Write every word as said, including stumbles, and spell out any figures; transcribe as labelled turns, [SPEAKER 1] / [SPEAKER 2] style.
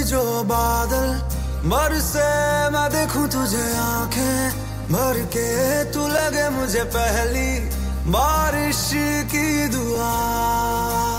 [SPEAKER 1] जो बादल बरसे, मैं देखूं तुझे आंखें भर के, तू लगे मुझे पहली बारिश की दुआ।